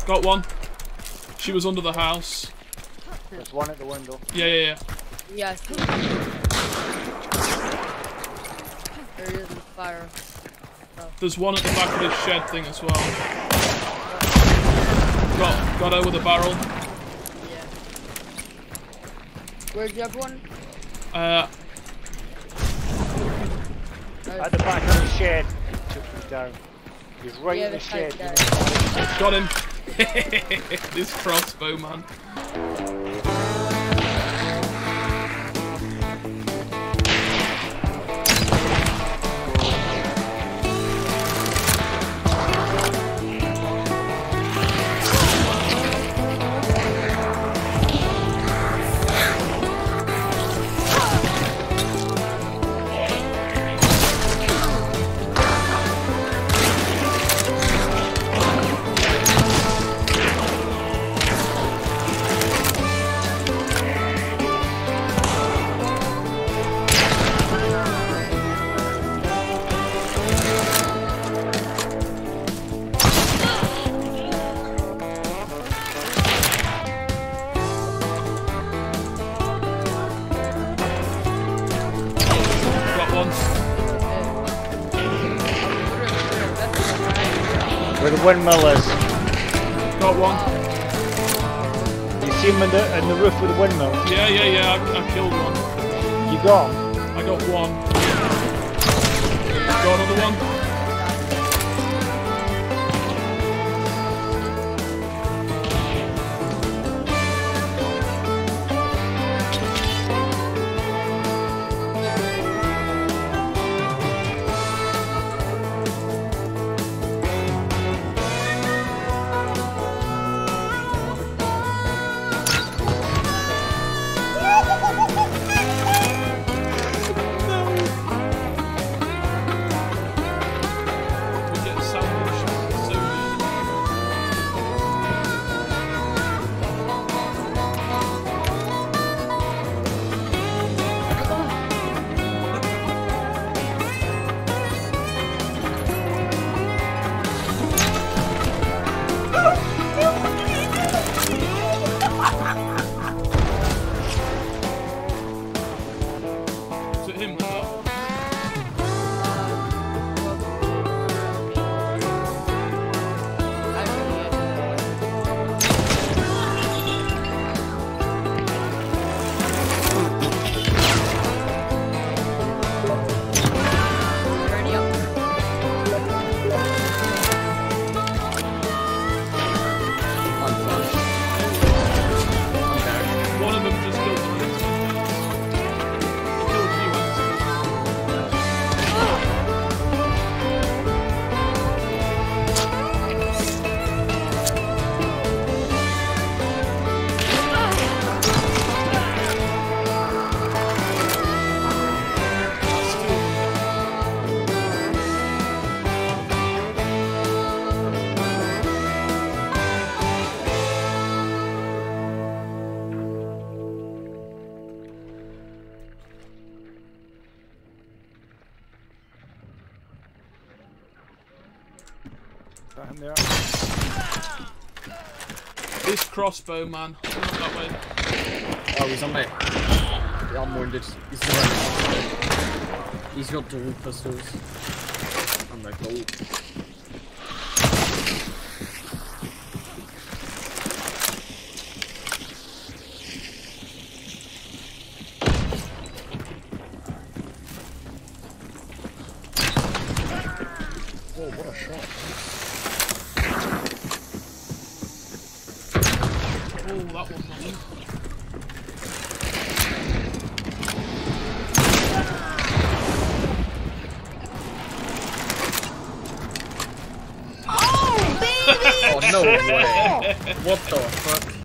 Got one. She was under the house. There's one at the window. Yeah. Yeah, I see. There is the fire. Oh. There's one at the back of this shed thing as well. Got her with a barrel. Yeah. Where'd you have one? At the back of the shed. Took me down. He's right in the shed. Got him. This crossbow, man. Where the windmill is. Got one. You see him in the roof of the windmill? Yeah. I killed one. You got him? I got one. Got another one. This crossbow, man. That way. Oh, he's on me. Yeah, I'm wounded. He's got dual pistols. And they're cool. Oh, what a shot. Oh, that was nothing. Oh, no way. What the fuck?